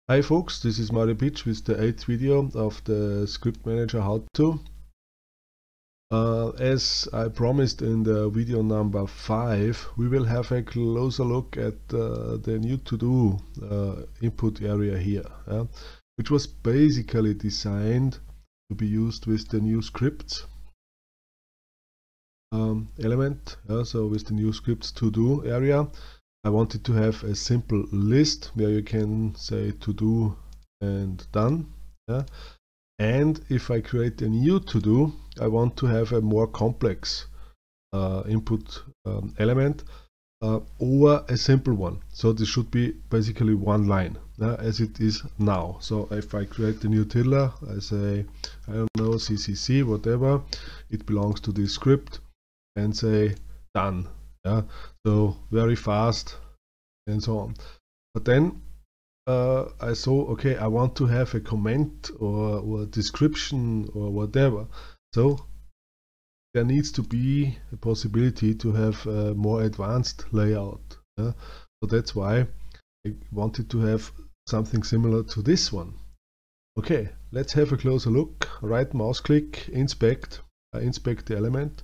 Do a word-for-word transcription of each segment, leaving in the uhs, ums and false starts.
Hi folks, this is Mario Pitch with the eighth video of the Script Manager How To. Uh, as I promised in the video number five, we will have a closer look at uh, the new to-do uh, input area here, yeah, which was basically designed to be used with the new scripts um, element, yeah, so with the new scripts to-do area. I wanted to have a simple list where you can say to do and done. Yeah? And if I create a new to do, I want to have a more complex uh, input um, element uh, or a simple one. So this should be basically one line uh, as it is now. So if I create a new tiddler, I say, I don't know, C C C, whatever, it belongs to this script, and say done. Yeah, so very fast and so on. But then uh, I saw, okay, I want to have a comment or, or a description or whatever. So there needs to be a possibility to have a more advanced layout. Yeah? So that's why I wanted to have something similar to this one. Okay, let's have a closer look. Right mouse click, inspect, uh, inspect the element.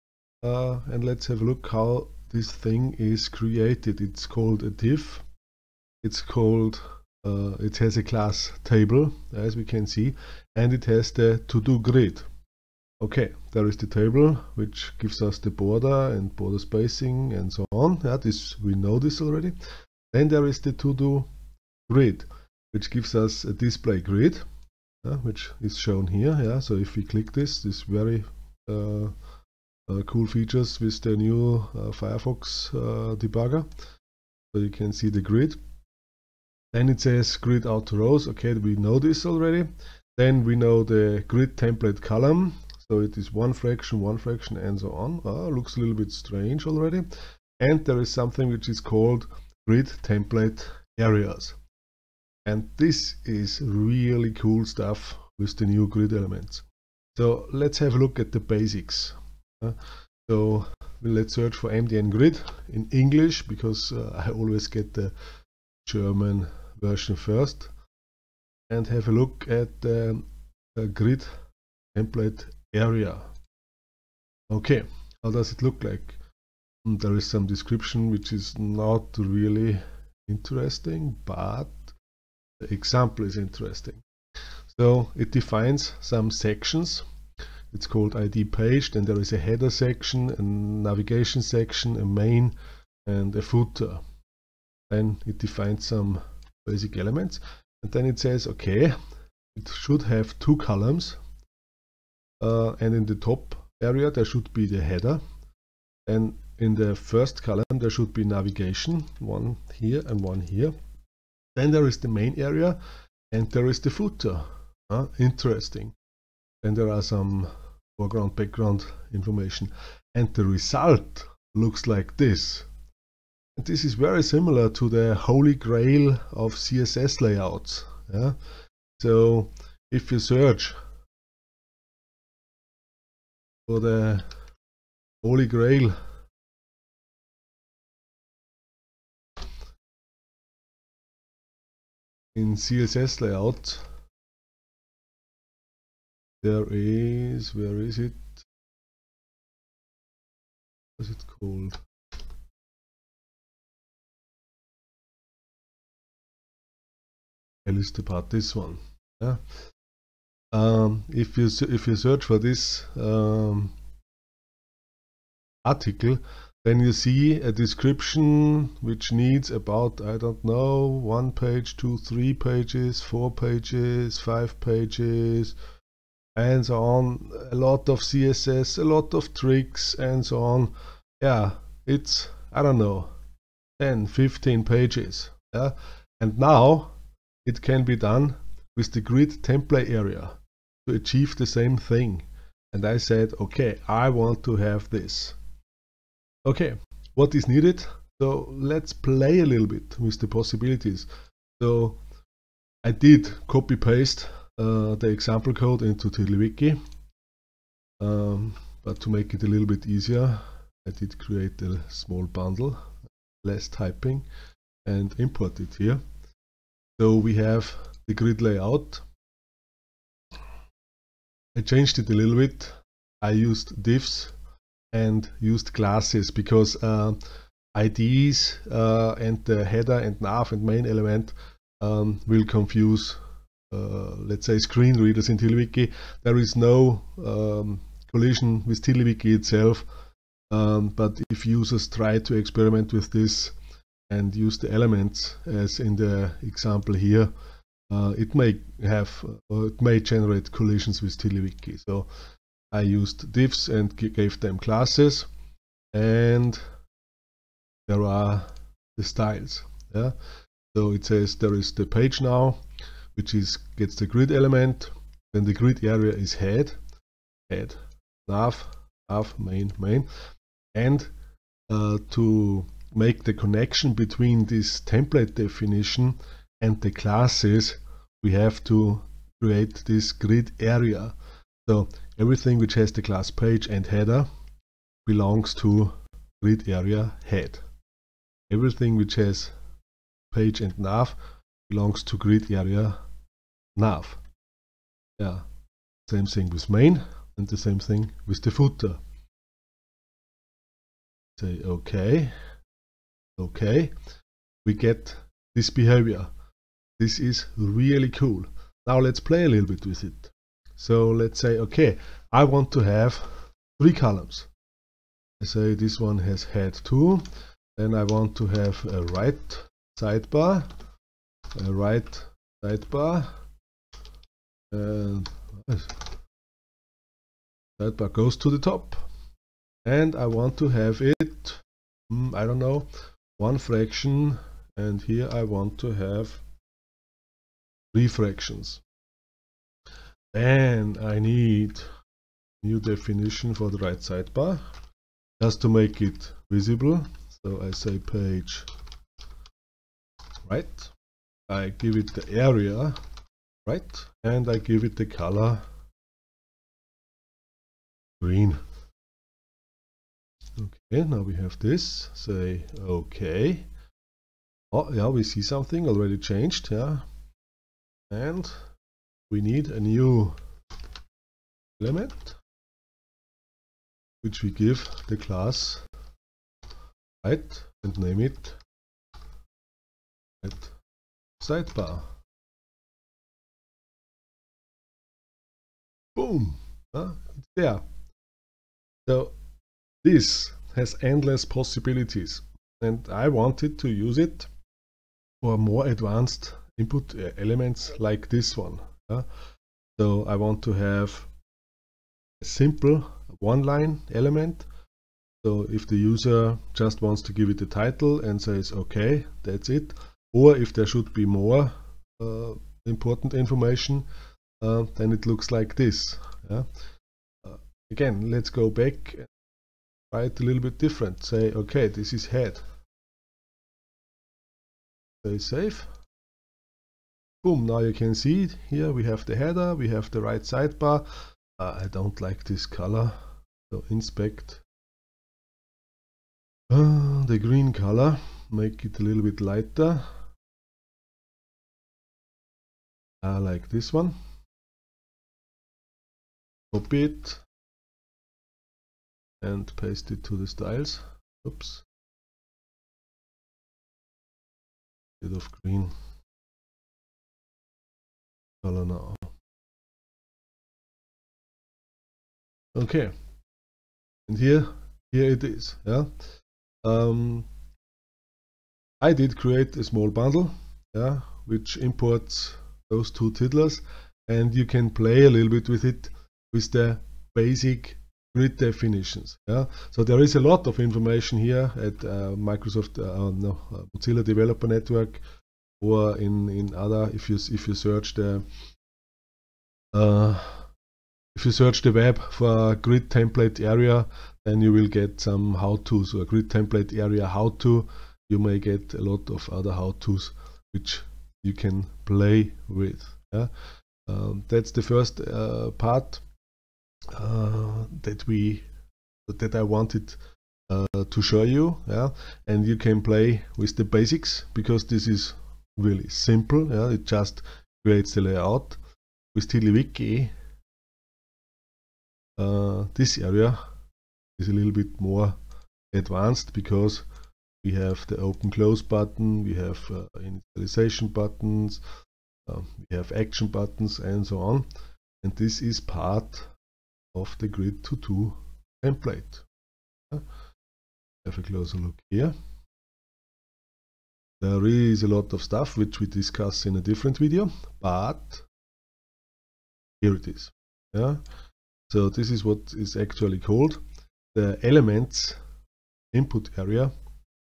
Uh, and let's have a look how this thing is created. It's called a div. It's called, uh, it has a class table, as we can see, and it has the to-do grid. Okay, there is the table, which gives us the border and border spacing and so on. Yeah, this, we know this already. Then there is the to-do grid, which gives us a display grid, uh, which is shown here. Yeah, so if we click this, this very uh, Uh, cool features with the new uh, Firefox uh, debugger, so you can see the grid. Then it says grid auto rows. Okay, we know this already. Then we know the grid template column, so it is one fraction, one fraction, and so on. Oh, looks a little bit strange already. And there is something which is called grid template areas, and this is really cool stuff with the new grid elements. So let's have a look at the basics. Uh, so let's search for M D N grid in English, because uh, I always get the German version first, and have a look at the uh, grid template area. Okay, how does it look like? And there is some description which is not really interesting, but the example is interesting. So it defines some sections. It's called I D page, then there is a header section, a navigation section, a main, and a footer. Then it defines some basic elements, and then it says, okay, it should have two columns, uh, and in the top area there should be the header, and in the first column there should be navigation, one here and one here. Then there is the main area, and there is the footer. Uh, interesting. Then there are some foreground, background information, and the result looks like this. And this is very similar to the holy grail of C S S layouts. Yeah? So if you search for the holy grail in C S S layout, there is, where is it? What is it called? I list apart this one. Yeah. Um, if you if you search for this um, article, then you see a description which needs about, I don't know, one page, two, three pages, four pages, five pages, and so on. A lot of C S S, a lot of tricks, and so on. Yeah, it's, I don't know, ten, fifteen pages. Yeah, and now it can be done with the grid template area to achieve the same thing. And I said, okay, I want to have this. Okay, what is needed? So let's play a little bit with the possibilities. So I did copy paste Uh, the example code into TiddlyWiki, um, but to make it a little bit easier, I did create a small bundle, less typing, and import it here. So we have the grid layout. I changed it a little bit. I used divs and used classes because uh, I Ds uh, and the header and nav and main element um, will confuse, uh, let's say, screen readers in TiddlyWiki. There is no um, collision with TiddlyWiki itself, um, but if users try to experiment with this and use the elements as in the example here, uh, it may have, or it may generate collisions with TiddlyWiki. So I used divs and gave them classes, and there are the styles. Yeah, so it says there is the page now, which is gets the grid element. Then the grid area is head, head, nav, nav, main, main, and uh, to make the connection between this template definition and the classes, we have to create this grid area. So everything which has the class page and header belongs to grid area head. Everything which has page and nav belongs to grid area nav. Yeah, same thing with main and the same thing with the footer. Say okay, okay, we get this behavior. This is really cool. Now let's play a little bit with it. So let's say, okay, I want to have three columns. I say this one has head two, then I want to have a right sidebar, a right sidebar, and sidebar goes to the top, and I want to have it, hmm, I don't know, one fraction, and here I want to have three fractions. Then I need new definition for the right sidebar, just to make it visible. So I say page right, I give it the area right, and I give it the color green. Okay, now we have this. Say okay. Oh yeah, we see something already changed. Yeah, and we need a new element which we give the class right and name it right sidebar. Boom! Uh, it's there. So this has endless possibilities, and I wanted to use it for more advanced input elements like this one. Uh, so I want to have a simple one-line element. So if the user just wants to give it a title and says okay, that's it, or if there should be more uh, important information, uh, then it looks like this. Yeah? Uh, again, let's go back and try it a little bit different. Say okay, this is head. Say save. Boom, now you can see it. Here we have the header, we have the right sidebar. Uh, I don't like this color, so inspect uh, the green color, make it a little bit lighter. I like this one. Copy it and paste it to the styles. Oops. Bit of green color now. Okay, and here, here it is. Yeah, um, I did create a small bundle, yeah, which imports those two tiddlers, and you can play a little bit with it with the basic grid definitions. Yeah, so there is a lot of information here at uh, Microsoft, uh, no, uh, Mozilla Developer Network, or in in other. If you if you search the uh, If you search the web for grid template area, then you will get some how-tos, or grid template area how-to. You may get a lot of other how-tos which you can play with. Yeah? Um, that's the first uh, part uh, that we that I wanted uh, to show you. Yeah? And you can play with the basics, because this is really simple. Yeah, it just creates the layout. With TiddlyWiki, uh, this area is a little bit more advanced because we have the open close button, we have uh, initialization buttons, uh, we have action buttons, and so on. And this is part of the grid to do template. Yeah. Have a closer look here. There is a lot of stuff which we discuss in a different video, but here it is. Yeah. So this is what is actually called the elements input area.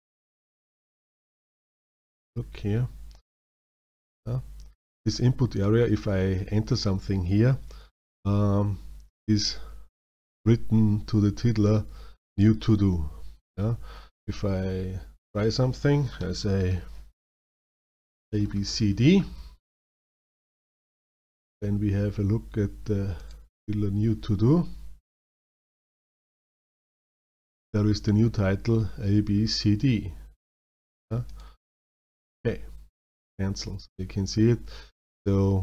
Look here. Yeah. This input area, if I enter something here, um, is written to the tiddler new to do. Yeah. If I try something, I say A B C D, then we have a look at the tiddler new to do. There is the new title A B C D. Yeah. Okay, cancel. So you can see it. So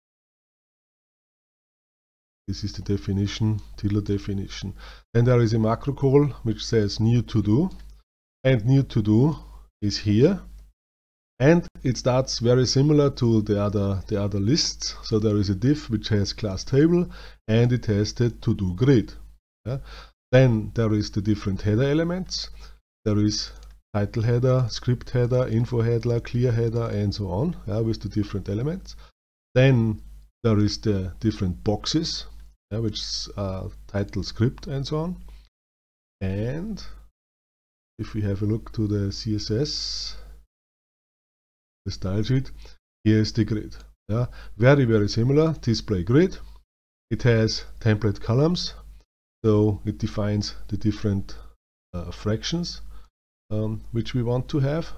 this is the definition, tiddler definition. Then there is a macro call which says new to do, and new to do is here, and it starts very similar to the other the other lists. So there is a div which has class table and it has the to do grid. Yeah. Then there is the different header elements. There is title header, script header, info header, clear header, and so on, yeah, with the different elements. Then there is the different boxes, yeah, which are title, script, and so on. And if we have a look to the C S S, the style sheet, here is the grid. Yeah, very very similar. Display grid. It has template columns, so it defines the different uh, fractions um, which we want to have.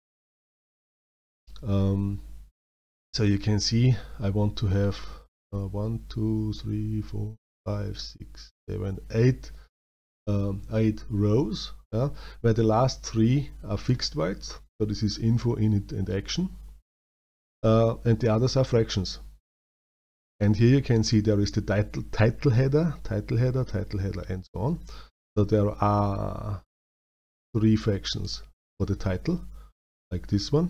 Um, so you can see I want to have uh, one, two, three, four, five, six, seven, eight, um, eight rows, yeah, where the last three are fixed bytes. So this is info, init, and action, uh, and the others are fractions. And here you can see there is the title, title header, title header, title header, and so on. So there are three fractions for the title, like this one.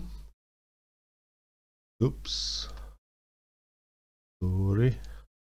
Oops, sorry.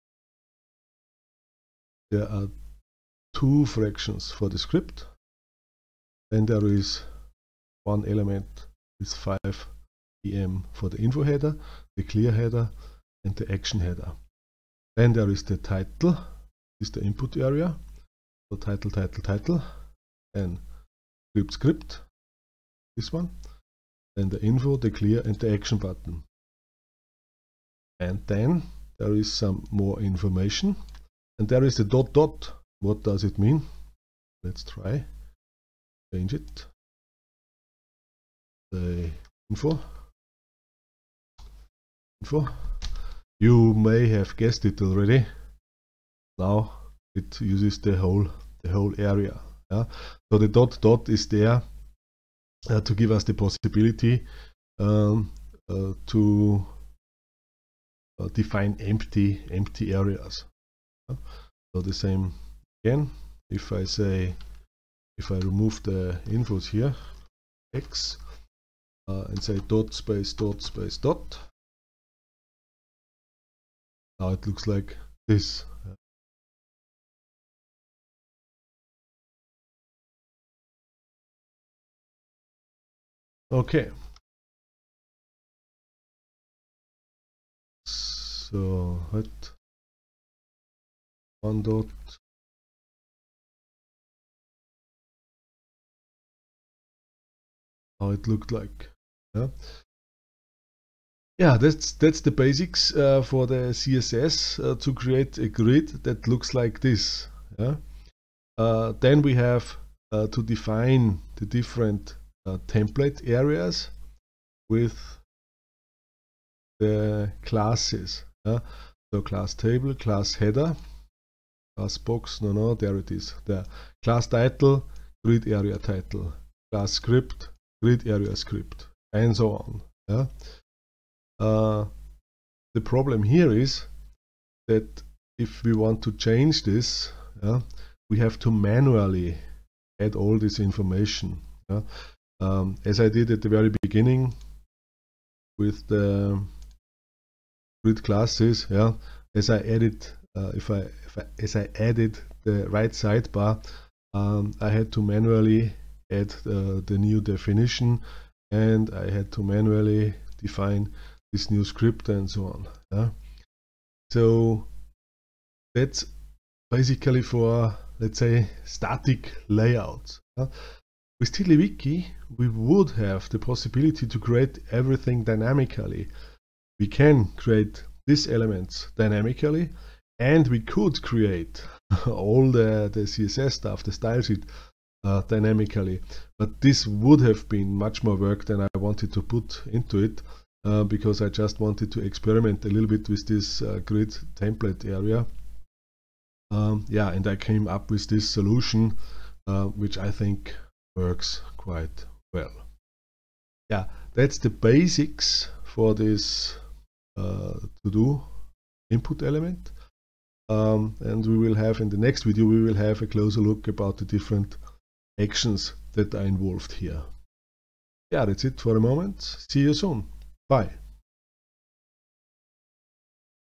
There are two fractions for the script. Then there is one element with five E M for the info header, the clear header, and the action header. Then there is the title, this is the input area. So title, title, title, and script, script, this one. Then the info, the clear, and the action button. And then there is some more information. And there is the dot dot. What does it mean? Let's try. Change it. The info. Info. You may have guessed it already. Now it uses the whole the whole area. Yeah? So the dot dot is there uh, to give us the possibility um, uh, to uh, define empty empty areas. Yeah? So the same again. If I say, if I remove the infos here, X, uh, and say dot space dot space dot. Now it looks like this. Okay. So what? One dot. How it looked like. Yeah. Yeah, that's that's the basics uh, for the C S S uh, to create a grid that looks like this. Yeah. Uh, then we have uh, to define the different uh, template areas with the classes. Yeah. So class table, class header, class box. No, no, there it is. There. Class title, grid area title. Class script, grid area script, and so on. Yeah. the problem here is that if we want to change this, yeah, we have to manually add all this information. Yeah? Um, as I did at the very beginning with the grid classes, yeah, as I added, uh, if I, if I as I added the right sidebar, um, I had to manually add uh, the new definition, and I had to manually define this new script and so on. Yeah? So that's basically for, let's say, static layouts. Yeah? With TiddlyWiki, we would have the possibility to create everything dynamically. We can create these elements dynamically, and we could create all the, the C S S stuff, the style sheet, uh, dynamically. But this would have been much more work than I wanted to put into it, uh, because I just wanted to experiment a little bit with this uh, grid template area. Um, yeah, and I came up with this solution, uh, which I think works quite well. Yeah, that's the basics for this uh, to-do input element. Um, and we will have in the next video, we will have a closer look about the different actions that are involved here. Yeah, that's it for the moment. See you soon. Bye.